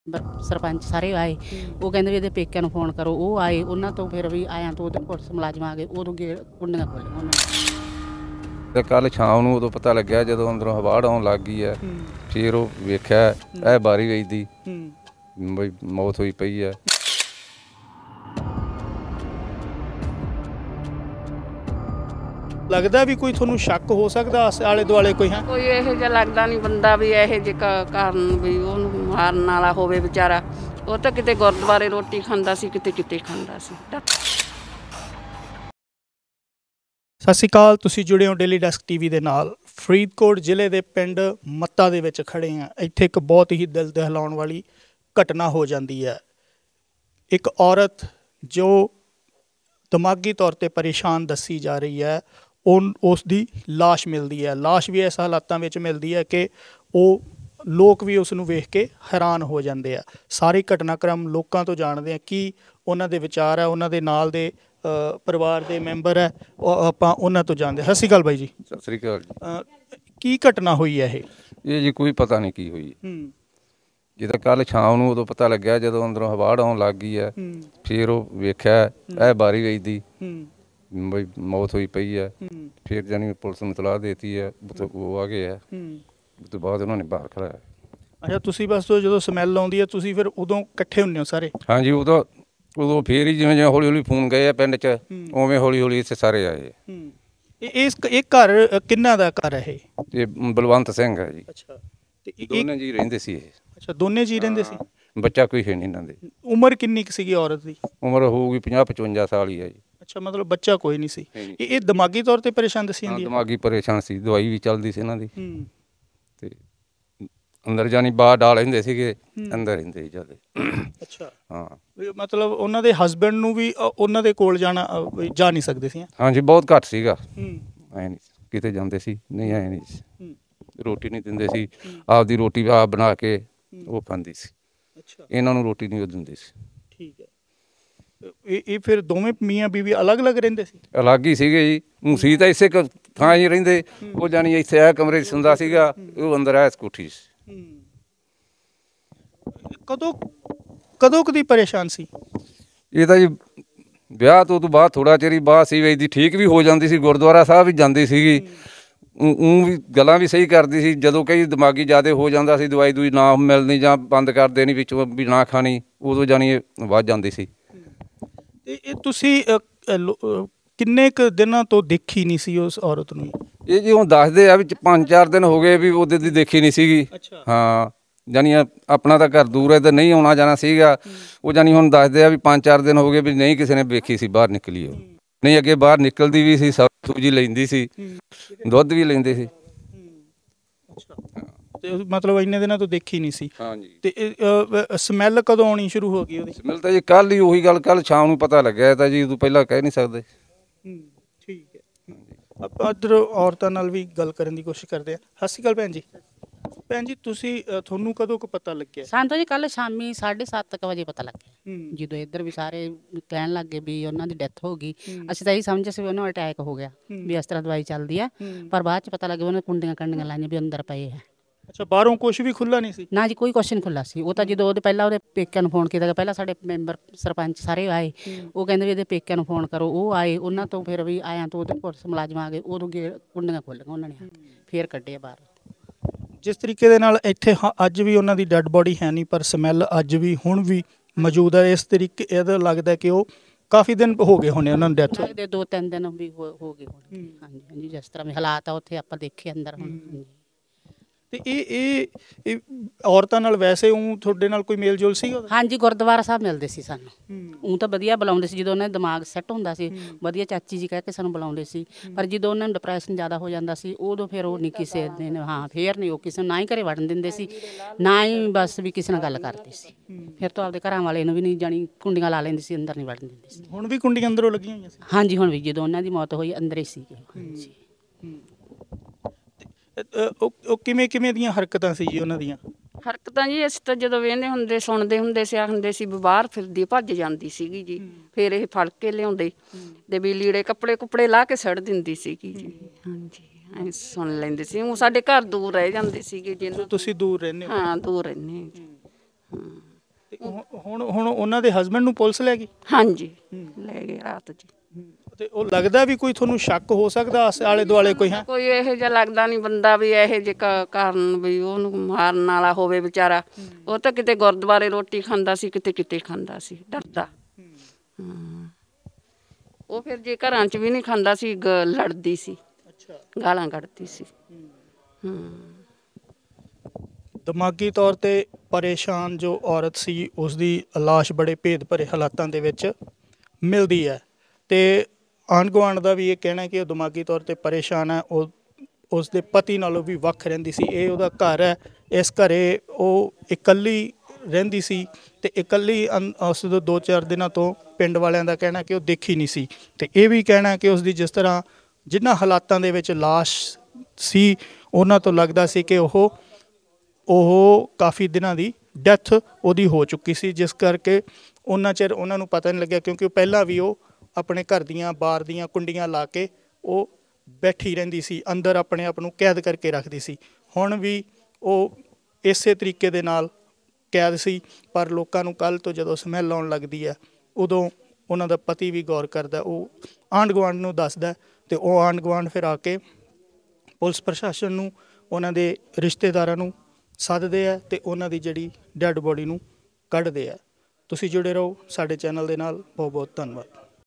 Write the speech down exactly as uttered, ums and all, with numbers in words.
ਬ- ਸਰਪੰਚ ਸਾਰੇ ਆਏ। ਉਹ ਕਹਿੰਦੇ ਵੀ ਇਹਦੇ ਪੇਕਿਆਂ ਨੂੰ ਫੋਨ ਕਰੋ। ਉਹ ਆਏ, ਉਹਨਾਂ ਤੋਂ ਫਿਰ ਵੀ ਆਇਆਂ ਤੋਂ ਉਹਦੇ ਪੁਲਿਸ ਮੁਲਾਜ਼ਮ ਆ ਗਏ। ਉਦੋਂ ਗੇ ਕੁੰਡੀਆਂ ਖੋਲ੍ਹੀਆਂ ਉਹਨਾਂ ਨੇ। ਤੇ ਕੱਲ ਸ਼ਾਮ ਨੂੰ ਉਦੋਂ ਪਤਾ ਲੱਗਿਆ ਜਦੋਂ ਅੰਦਰੋਂ ਹਵਾੜ ਆਉਣ ਲੱਗ ਗਈ ਹੈ। ਫਿਰ ਉਹ ਵੇਖਿਆ ਇਹ ਬਾਰੀ ਵੇਚਦੀ ਬਈ ਮੌਤ ਹੋਈ ਪਈ ਹੈ। ਲੱਗਦਾ ਵੀ ਕੋਈ ਤੁਹਾਨੂੰ ਸ਼ੱਕ ਹੋ ਸਕਦਾ ਆਲੇ ਦੁਆਲੇ ਕੋਈ ਹੈ? ਕੋਈ ਇਹੋ ਜਿਹਾ ਲੱਗਦਾ ਨਹੀਂ ਬੰਦਾ ਵੀ ਇਹੋ ਜਿਹੇ ਕ- ਕਾਰਨ ਵੀ ਉਹਨੂੰ ਮਾਰਨ ਵਾਲਾ ਹੋਵੇ ਵਿਚਾਰਾ। ਉਹ ਤਾਂ ਕਿਤੇ ਗੁਰਦੁਆਰੇ ਰੋਟੀ ਖਾਂਦਾ ਸੀ, ਕਿਤੇ ਕਿਤੇ ਖਾਂਦਾ ਸੀ। ਸਤਿ ਸ਼੍ਰੀ ਅਕਾਲ, ਤੁਸੀਂ ਜੁੜੇ ਹੋ ਡੇਲੀ ਡੈਸਕ ਟੀਵੀ ਦੇ ਨਾਲ। ਫਰੀਦਕੋਟ ਜ਼ਿਲ੍ਹੇ ਦੇ ਪਿੰਡ ਮੱਤਾ ਦੇ ਵਿੱਚ ਖੜੇ ਹਾਂ। ਇੱਥੇ ਇੱਕ ਬਹੁਤ ਹੀ ਦਿਲ ਦਹਿਲਾਉਣ ਵਾਲੀ ਘਟਨਾ ਹੋ ਜਾਂਦੀ ਹੈ। ਇੱਕ ਔਰਤ ਜੋ ਦਿਮਾਗੀ ਤੌਰ ਤੇ ਪਰੇਸ਼ਾਨ ਦੱਸੀ ਜਾ ਰਹੀ ਹੈ, ਉਹ ਉਸ ਦੀ ਲਾਸ਼ ਮਿਲਦੀ ਹੈ। ਲਾਸ਼ ਵੀ ਇਸ ਹਾਲਾਤਾਂ ਵਿੱਚ ਮਿਲਦੀ ਹੈ ਕਿ ਉਹ ਲੋਕ ਵੀ ਉਸ ਨੂੰ ਵੇਖ ਕੇ ਹੈਰਾਨ ਹੋ ਜਾਂਦੇ ਆ। ਸਾਰੇ ਘਟਨਾਕ੍ਰਮ ਲੋਕਾਂ ਤੋਂ ਜਾਣਦੇ ਆ, ਕੀ ਉਹਨਾਂ ਦੇ ਵਿਚਾਰ ਹੈ, ਉਹਨਾਂ ਦੇ ਨਾਲ ਦੇ ਪਰਿਵਾਰ ਦੇ ਮੈਂਬਰ ਹੈ, ਉਹ ਆਪਾਂ ਉਹਨਾਂ ਤੋਂ ਜਾਣਦੇ। ਸਤਿ ਸ਼੍ਰੀ ਅਕਾਲ ਬਾਈ ਜੀ। ਸਤਿ ਸ੍ਰੀ ਅਕਾਲ ਜੀ। ਕੀ ਘਟਨਾ ਹੋਈ ਹੈ ਇਹ? ਇਹ ਜੀ ਕੋਈ ਪਤਾ ਨਹੀਂ ਕੀ ਹੋਈ। ਹੂੰ ਜਿੱਦਾਂ ਕੱਲ ਸ਼ਾਮ ਨੂੰ ਉਦੋਂ ਪਤਾ ਲੱਗਿਆ ਜਦੋਂ ਅੰਦਰੋਂ ਹਵਾੜ ਆਉਣ ਲੱਗ ਗਈ ਹੈ। ਫਿਰ ਉਹ ਵੇਖਿਆ ਇਹ ਬਾਰੀ ਵੇਚਦੀ ਬਈ ਮੌਤ ਹੋਈ ਪਈ ਹੈ। ਫਿਰ ਜਾਨੀ ਪੁਲਿਸ ਨੂੰ ਇਤਲਾਹ ਦੇਤੀ ਹੈ, ਉਹ ਆ ਗਏ ਹੈ। ਉਸ ਤੋਂ ਬਾਅਦ ਉਹਨਾਂ ਨੇ ਬਾਹਰ ਖੜਾਇਆ। ਅੱਛਾ, ਤੁਸੀਂ ਬਸ ਜਦੋਂ ਸਮੈਲ ਆਉਂਦੀ ਹੈ ਤੁਸੀਂ ਫਿਰ ਉਦੋਂ ਇਕੱਠੇ ਹੁੰਦੇ ਹੋ ਸਾਰੇ? ਹਾਂਜੀ, ਉਦੋਂ ਉਦੋਂ ਫਿਰ ਹੀ ਜਿਵੇਂ ਜਿਵੇਂ ਹੌਲੀ ਹੌਲੀ ਫੋਨ ਗਏ ਆ ਪਿੰਡ 'ਚ, ਉਵੇਂ ਹੌਲੀ ਹੌਲੀ ਇੱਥੇ ਸਾਰੇ ਆਏ। ਇਸ ਇਹ ਘਰ ਕਿੰਨਾ ਦਾ ਘਰ ਹੈ ਇਹ? ਇਹ ਬਲਵੰਤ ਸਿੰਘ ਹੈ ਜੀ। ਅੱਛਾ, ਤੇ ਦੋਨੇ ਜੀ ਰਹਿੰਦੇ ਸੀ ਇਹ। ਅੱਛਾ, ਦੋਨੇ ਜੀ ਰਹਿੰਦੇ ਸੀ। ਬੱਚਾ ਕੋਈ ਹੈ ਨਹੀਂ ਇਹਨਾਂ ਦੇ। ਉਮਰ ਕਿੰਨੀ ਕੁ ਸੀਗੀ ਔਰਤ ਦੀ? ਉਮਰ ਹੋਊਗੀ ਪੰਜਾਹ ਪਚਵੰਜਾ ਸਾਲ ਹੀ ਹੈ ਜੀ। ਅੱਛਾ, ਮਤਲਬ ਬੱਚਾ ਕੋਈ ਨਹੀਂ ਸੀ। ਇਹ ਇਹ ਦਿਮਾਗੀ ਤੌਰ ਤੇ ਪਰੇਸ਼ਾਨ ਦੱਸੀ ਜਾਂਦੀ ਹੈ? ਦਿਮਾਗੀ ਪਰੇਸ਼ਾਨ ਸੀ, ਦਵਾਈ ਵੀ ਚੱਲਦੀ ਸੀ ਇਹਨਾਂ ਦੀ। ਤੇ ਅੰਦਰ ਜਾਨੀ ਬਾਹਰ ਡਾਲ ਰਹਿੰਦੇ ਸੀਗੇ, ਅੰਦਰ ਰਹਿੰਦੇ ਜਿਆਦਾ। ਅੱਛਾ, ਹਾਂ, ਮਤਲਬ ਉਹਨਾਂ ਦੇ ਹਸਬੈਂਡ ਨੂੰ ਵੀ ਉਹਨਾਂ ਦੇ ਕੋਲ ਜਾਣਾ ਜਾ ਨਹੀਂ ਸਕਦੇ ਸੀ? ਹਾਂਜੀ, ਬਹੁਤ ਘੱਟ ਸੀਗਾ। ਐ ਨਹੀਂ ਕਿਤੇ ਜਾਂਦੇ ਸੀ, ਨਹੀਂ ਐ ਨਹੀਂ। ਰੋਟੀ ਨਹੀਂ ਦਿੰਦੇ ਸੀ, ਆਪਦੀ ਰੋਟੀ ਆਪ ਬਣਾ ਕੇ ਉਹ ਖਾਂਦੀ ਸੀ। ਅੱਛਾ, ਇਹਨਾਂ ਨੂੰ ਰੋਟੀ ਨਹੀਂ ਉਹ ਦਿੰਦੇ ਸੀ। ਠੀਕ ਹੈ। ਇਹ ਇਹ ਫਿਰ ਦੋਵੇਂ ਮੀਆਂ ਬੀਵੀ ਅਲੱਗ-ਅਲੱਗ ਰਹਿੰਦੇ ਸੀ? ਅਲੱਗ ਹੀ ਸੀਗੇ ਜੀ। ਮਸੀਤ ਤਾਂ ਇਸੇ ਥਾਂ ਹੀ ਰਹਿੰਦੇ। ਉਹ ਜਾਨੀ ਇੱਥੇ ਇਹ ਕਮਰੇ 'ਚ ਸੁੰਦਾ ਸੀਗਾ, ਉਹ ਅੰਦਰ ਆਇਆ ਕੋਠੀ 'ਚ। ਕਦੋਂ ਕਦੋਂ ਕਦੀ ਪਰੇਸ਼ਾਨ ਸੀ? ਇਹ ਤਾਂ ਜੀ ਵਿਆਹ ਤੋਂ ਤੋਂ ਬਾਅਦ ਥੋੜਾ ਚਿਰ ਹੀ ਬਾਅਦ ਸੀ ਵੇਚਦੀ। ਠੀਕ ਵੀ ਹੋ ਜਾਂਦੀ ਸੀ, ਗੁਰਦੁਆਰਾ ਸਾਹਿਬ ਵੀ ਜਾਂਦੀ ਸੀਗੀ। ਉਹ ਵੀ ਗੱਲਾਂ ਵੀ ਸਹੀ ਕਰਦੀ ਸੀ। ਜਦੋਂ ਕਈ ਦਿਮਾਗੀ ਜ਼ਿਆਦਾ ਹੋ ਜਾਂਦਾ ਸੀ, ਦਵਾਈ ਦੂਈ ਨਾ ਮਿਲਣੀ ਜਾਂ ਬੰਦ ਕਰ ਦੇਣੀ ਵਿੱਚੋਂ ਵੀ ਨਾ ਖਾਣੀ, ਉਦੋਂ ਜਾਨੀ ਇਹ ਵੱਧ ਜਾਂਦੀ ਸੀ। ਤੇ ਇਹ ਤੁਸੀਂ ਕਿੰਨੇ ਕੁ ਦਿਨਾਂ ਤੋਂ ਦੇਖੀ ਨਹੀਂ ਸੀ ਉਸ ਔਰਤ ਨੂੰ? ਇਹ ਜੀ ਹੁਣ ਦੱਸਦੇ ਆ ਵੀ ਪੰਜ ਚਾਰ ਦਿਨ ਹੋ ਗਏ ਵੀ ਉਹਦੇ ਦੀ ਦੇਖੀ ਨਹੀਂ ਸੀਗੀ। ਹਾਂ, ਜਾਨੀ ਆਪਣਾ ਤਾਂ ਘਰ ਦੂਰ ਹੈ ਤੇ ਨਹੀਂ ਆਉਣਾ ਜਾਣਾ ਸੀਗਾ। ਉਹ ਜਾਨੀ ਹੁਣ ਦੱਸਦੇ ਆ ਵੀ ਪੰਜ ਚਾਰ ਦਿਨ ਹੋ ਗਏ ਵੀ ਨਹੀਂ ਕਿਸੇ ਨੇ ਵੇਖੀ ਸੀ ਬਾਹਰ ਨਿਕਲੀ। ਉਹ ਨਹੀਂ ਅੱਗੇ ਬਾਹਰ ਨਿਕਲਦੀ ਵੀ ਸੀ, ਸਬਜ਼ੀ ਲੈਂਦੀ ਸੀ, ਦੁੱਧ ਵੀ ਲੈਂਦੇ ਸੀ। ਤੇ ਮਤਲਬ ਇੰਨੇ ਦਿਨਾਂ ਤੋਂ ਦੇਖੀ ਨਹੀਂ ਸੀ। ਹਾਂਜੀ। ਤੇ ਸਮੈਲ ਕਦੋਂ ਆਉਣੀ ਸ਼ੁਰੂ ਹੋ ਗਈ ਉਹਦੀ? ਸਮੈਲ ਤਾਂ ਜੀ ਕੱਲ ਹੀ, ਉਹੀ ਗੱਲ ਕੱਲ ਸ਼ਾਮ ਨੂੰ ਪਤਾ ਲੱਗਿਆ। ਤਾਂ ਜੀ ਉਦੋਂ ਪਹਿਲਾਂ ਕਹਿ ਨਹੀਂ ਸਕਦੇ। ਠੀਕ ਹੈ। ਆਪਾਂ ਇੱਧਰ ਔਰਤਾਂ ਨਾਲ ਵੀ ਗੱਲ ਕਰਨ ਦੀ ਕੋਸ਼ਿਸ਼ ਕਰਦੇ ਹਾਂ। ਸਤਿ ਸ਼੍ਰੀ ਅਕਾਲ ਭੈਣ ਜੀ। ਭੈਣ ਜੀ, ਤੁਸੀਂ ਤੁਹਾਨੂੰ ਕਦੋਂ ਕੁ ਪਤਾ ਲੱਗਿਆ? ਸਾਨੂੰ ਤਾਂ ਜੀ ਕੱਲ ਸ਼ਾਮੀ ਸਾਢੇ ਸੱਤ ਕੁ ਵਜੇ ਪਤਾ ਲੱਗਿਆ। ਜਦੋਂ ਇੱਧਰ ਵੀ ਸਾਰੇ ਕਹਿਣ ਲੱਗ ਗਏ ਵੀ ਉਹਨਾਂ ਦੀ ਡੈਥ ਹੋ ਗਈ। ਅਸੀਂ ਤਾਂ ਇਹੀ ਸਮਝਿਆ ਸੀ ਵੀ ਉਹਨਾਂ ਨੂੰ ਅਟੈਕ ਹੋ ਗਿਆ, ਵੀ ਇਸ ਤਰ੍ਹਾਂ ਦਵਾਈ ਚੱਲਦੀ ਆ। ਪਰ ਬਾਅਦ 'ਚ ਪਤਾ ਲੱਗਿਆ ਉਹਨਾਂ ਕੁੰਡੀਆਂ ਕੰਡੀਆਂ ਲਾਈਆਂ ਵੀ ਅੰਦਰ ਪਏ ਹੈ। ਅੱਛਾ, ਬਾਹਰੋਂ ਕੁਛ ਵੀ ਖੁੱਲ੍ਹਾ ਨਹੀਂ ਸੀ? ਨਾ ਜੀ, ਕੋਈ ਕੁਛ ਨਹੀਂ ਖੁੱਲ੍ਹਾ ਸੀ। ਉਹ ਤਾਂ ਜਦੋਂ ਉਹਦੇ ਪਹਿਲਾਂ ਉਹਦੇ ਪੇਕਿਆਂ ਨੂੰ ਫੋਨ ਕੀਤਾ, ਪਹਿਲਾਂ ਸਾਡੇ ਮੈਂਬਰ ਸਰਪੰਚ ਸਾਰੇ ਆਏ। ਉਹ ਕਹਿੰਦੇ ਵੀ ਇਹਦੇ ਪੇਕਿਆਂ ਨੂੰ ਫੋਨ ਕਰੋ। ਉਹ ਆਏ, ਉਹਨਾਂ ਤੋਂ ਫਿਰ ਵੀ ਆਇਆਂ ਤੋਂ ਉਹਦੇ ਪੁਲਿਸ ਮੁਲਾਜ਼ਮ ਆ ਗਏ। ਉਦੋਂ ਗੇ ਕੁੰਡੀਆਂ ਖੋਲ੍ਹੀਆਂ ਉਹਨਾਂ ਨੇ, ਫਿਰ ਕੱਢਿਆ ਬਾਹਰ। ਜਿਸ ਤਰੀਕੇ ਦੇ ਨਾਲ ਇੱਥੇ ਅੱਜ ਵੀ ਉਹਨਾਂ ਦੀ ਡੈੱਡ ਬੋਡੀ ਹੈ ਨਹੀਂ, ਪਰ ਸਮੈਲ ਅੱਜ ਵੀ ਹੁਣ ਵੀ ਮੌਜੂਦ ਹੈ। ਇਸ ਤਰੀਕੇ ਇਹਦਾ ਲੱਗਦਾ ਕਿ ਉਹ ਕਾਫੀ ਦਿਨ ਹੋ ਗਏ ਹੋਣੇ ਉਹਨਾਂ ਨੂੰ ਡੈਥ ਹੋਏ। ਦੋ ਤਿੰਨ ਦਿਨ ਵੀ ਹੋ ਗਏ ਹੋਣੇ। ਹਾਂਜੀ ਹਾਂਜੀ, ਜਿਸ ਤਰ੍ਹਾਂ ਵੀ ਹਾਲਾਤ ਆ ਉੱਥੇ ਆਪਾਂ ਦੇਖੇ ਅੰਦਰ ਹੁਣ। ਤੇ ਇਹ ਇਹ ਇਹ ਔਰਤਾਂ ਨਾਲ ਵੈਸੇ ਉਹ ਤੁਹਾਡੇ ਨਾਲ ਕੋਈ ਮੇਲ ਜੋਲ ਸੀਗਾ? ਹਾਂਜੀ, ਗੁਰਦੁਆਰਾ ਸਾਹਿਬ ਮਿਲਦੇ ਸੀ ਸਾਨੂੰ। ਉਹ ਤਾਂ ਵਧੀਆ ਬੁਲਾਉਂਦੇ ਸੀ ਜਦੋਂ ਉਹਨਾਂ ਦਾ ਦਿਮਾਗ ਸੈੱਟ ਹੁੰਦਾ ਸੀ, ਵਧੀਆ ਚਾਚੀ ਜੀ ਕਹਿ ਕੇ ਸਾਨੂੰ ਬੁਲਾਉਂਦੇ ਸੀ। ਪਰ ਜਦੋਂ ਉਹਨਾਂ ਨੂੰ ਡਿਪਰੈਸ਼ਨ ਜ਼ਿਆਦਾ ਹੋ ਜਾਂਦਾ ਸੀ, ਉਦੋਂ ਫਿਰ ਉਹ ਨਹੀਂ ਕਿਸੇ ਦਿਨ, ਹਾਂ ਫਿਰ ਨਹੀਂ ਉਹ ਕਿਸੇ ਨੂੰ ਨਾ ਹੀ ਘਰੇ ਵੜਨ ਦਿੰਦੇ ਸੀ, ਨਾ ਹੀ ਬਸ ਵੀ ਕਿਸੇ ਨਾਲ ਗੱਲ ਕਰਦੇ ਸੀ। ਫਿਰ ਤਾਂ ਆਪਦੇ ਘਰਾਂ ਵਾਲੇ ਨੂੰ ਵੀ ਨਹੀਂ ਜਾਣੀ ਕੁੰਡੀਆਂ ਲਾ ਲੈਂਦੇ ਸੀ, ਅੰਦਰ ਨਹੀਂ ਵੜਨ ਦਿੰਦੇ ਸੀ। ਹੁਣ ਵੀ ਕੁੰਡੀਆਂ ਅੰਦਰੋਂ ਲੱਗੀਆਂ ਹੋਈਆਂ ਸੀ? ਹਾਂਜੀ, ਹੁਣ ਵੀ ਜਦੋਂ ਉਹਨਾਂ ਦੀ ਮੌਤ ਹੋਈ ਅੰਦਰ ਹੀ ਸੀਗੇ। ਹਾਂਜੀ। ਉਹ ਕਿਵੇਂ ਕਿਵੇਂ ਦੀਆਂ ਹਰਕਤਾਂ ਸੀ ਜੀ ਉਹਨਾਂ ਦੀਆਂ? ਹਰਕਤਾਂ ਜੀ ਅਸੀਂ ਤਾਂ ਜਦੋਂ ਵੇਹਦੇ ਹੁੰਦੇ ਸੁਣਦੇ ਹੁੰਦੇ ਸੀ, ਆਖਦੇ ਸੀ ਵੀ ਬਾਹਰ ਫਿਰਦੀ ਭੱਜ ਜਾਂਦੀ ਸੀਗੀ ਜੀ। ਫਿਰ ਇਹ ਫੜ ਕੇ ਲਿਆਉਂਦੇ ਤੇ ਵੀ ਲੀੜੇ ਕੱਪੜੇ ਕੁੱਪੜੇ ਲਾ ਕੇ ਸੜ ਦਿੰਦੀ ਸੀਗੀ ਜੀ। ਹਾਂਜੀ, ਅਸੀਂ ਸੁਣ ਲੈਂਦੇ ਸੀ। ਉਹ ਸਾਡੇ ਘਰ ਦੂਰ ਰਹਿ ਜਾਂਦੇ ਸੀਗੇ ਜੀ। ਤੁਸੀਂ ਦੂਰ ਰਹਿੰਦੇ ਹੋ? ਹਾਂ, ਦੂਰ ਰਹਿੰਦੇ ਹਾਂ ਜੀ। ਹਾਂ। ਹੁ- ਹੁਣ ਹੁਣ ਉਹਨਾਂ ਦੇ ਹਸਬੰਡ ਨੂੰ ਪੁਲਿਸ ਲੈ ਗਈ ਹਾਂਜੀ ਲੈ ਗਏ ਰਾਤ ਜੀ। ਤੇ ਉਹ ਲੱਗਦਾ ਵੀ ਕੋਈ ਤੁਹਾਨੂੰ ਸ਼ੱਕ ਹੋ ਸਕਦਾ ਆਸ ਆਲੇ ਦੁਆਲੇ ਕੋਈ ਹੈ? ਕੋਈ ਇਹੋ ਜਿਹਾ ਲੱਗਦਾ ਨਹੀਂ ਬੰਦਾ ਵੀ ਇਹੋ ਜਿਹੇ ਕ- ਕਾਰਨ ਵੀ ਉਹਨੂੰ ਮਾਰਨ ਵਾਲਾ ਹੋਵੇ ਵਿਚਾਰਾ। ਉਹ ਤਾਂ ਕਿਤੇ ਗੁਰਦੁਆਰੇ ਰੋਟੀ ਖਾਂਦਾ ਸੀ, ਕਿਤੇ ਕਿਤੇ ਖਾਂਦਾ ਸੀ ਡਰਦਾ। ਹਾਂ ਉਹ ਫਿਰ ਜੇ ਘਰਾਂ 'ਚ ਵੀ ਨਹੀਂ ਖਾਂਦਾ ਸੀ ਗ- ਲੜਦੀ ਸੀ, ਗਾਲਾਂ ਕੱਢਦੀ ਸੀ। ਹਾਂ ਦਿਮਾਗੀ ਤੌਰ ਤੇ ਪਰੇਸ਼ਾਨ ਜੋ ਔਰਤ ਸੀ ਉਸ ਦੀ ਲਾਸ਼ ਬੜੇ ਭੇਦ ਭਰੇ ਹਾਲਾਤਾਂ ਦੇ ਵਿੱਚ ਮਿਲਦੀ ਹੈ ਤੇ ਆਂਢ ਗੁਆਂਢ ਦਾ ਵੀ ਇਹ ਕਹਿਣਾ ਕਿ ਉਹ ਦਿਮਾਗੀ ਤੌਰ ਤੇ ਪਰੇਸ਼ਾਨ ਹੈ। ਉਹ ਉਸ ਦੇ ਪਤੀ ਨਾਲੋਂ ਵੀ ਵੱਖ ਰਹਿੰਦੀ ਸੀ। ਇਹ ਉਹਦਾ ਘਰ ਹੈ, ਇਸ ਘਰੇ ਉਹ ਇਕੱਲੀ ਰਹਿੰਦੀ ਸੀ ਤੇ ਇਕੱਲੀ ਅੰ- ਉਸ ਤੋਂ ਦੋ ਚਾਰ ਦਿਨਾਂ ਤੋਂ ਪਿੰਡ ਵਾਲਿਆਂ ਦਾ ਕਹਿਣਾ ਕਿ ਉਹ ਦੇਖੀ ਨਹੀਂ ਸੀ। ਤੇ ਇਹ ਵੀ ਕਹਿਣਾ ਕਿ ਉਸ ਦੀ ਜਿਸ ਤਰ੍ਹਾਂ ਜਿਨ੍ਹਾਂ ਹਾਲਾਤਾਂ ਦੇ ਵਿੱਚ ਲਾਸ਼ ਸੀ ਉਹਨਾਂ ਤੋਂ ਲੱਗਦਾ ਸੀ ਕਿ ਉਹ ਉਹ ਕਾਫੀ ਦਿਨਾਂ ਦੀ ਡੈਥ ਉਹਦੀ ਹੋ ਚੁੱਕੀ ਸੀ, ਜਿਸ ਕਰਕੇ ਉਹਨਾਂ ਚਿਰ ਉਹਨਾਂ ਨੂੰ ਪਤਾ ਨਹੀਂ ਲੱਗਿਆ ਕਿਉਂਕਿ ਪਹਿਲਾਂ ਵੀ ਉਹ ਆਪਣੇ ਘਰ ਦੀਆਂ ਬਾਰ ਦੀਆਂ ਕੁੰਡੀਆਂ ਲਾ ਕੇ ਉਹ ਬੈਠੀ ਰਹਿੰਦੀ ਸੀ, ਅੰਦਰ ਆਪਣੇ ਆਪ ਨੂੰ ਕੈਦ ਕਰਕੇ ਰੱਖਦੀ ਸੀ। ਹੁਣ ਵੀ ਉਹ ਇਸੇ ਤਰੀਕੇ ਦੇ ਨਾਲ ਕੈਦ ਸੀ, ਪਰ ਲੋਕਾਂ ਨੂੰ ਕੱਲ੍ਹ ਤੋਂ ਜਦੋਂ ਸਮੈਲ ਆਉਣ ਲੱਗਦੀ ਹੈ ਉਦੋਂ ਉਹਨਾਂ ਦਾ ਪਤੀ ਵੀ ਗੌਰ ਕਰਦਾ, ਉਹ ਆਂਢ ਗੁਆਂਢ ਨੂੰ ਦੱਸਦਾ ਤੇ ਉਹ ਆਂਢ ਗੁਆਂਢ ਫਿਰ ਆ ਕੇ ਪੁਲਿਸ ਪ੍ਰਸ਼ਾਸਨ ਨੂੰ, ਉਹਨਾਂ ਦੇ ਰਿਸ਼ਤੇਦਾਰਾਂ ਨੂੰ ਸੱਦਦੇ ਆ ਤੇ ਉਹਨਾਂ ਦੀ ਜਿਹੜੀ ਡੈੱਡ ਬੋਡੀ ਨੂੰ ਕੱਢਦੇ ਆ। ਤੁਸੀਂ ਜੁੜੇ ਰਹੋ ਸਾਡੇ ਚੈਨਲ ਦੇ ਨਾਲ। ਬਹੁਤ ਬਹੁਤ ਧੰਨਵਾਦ।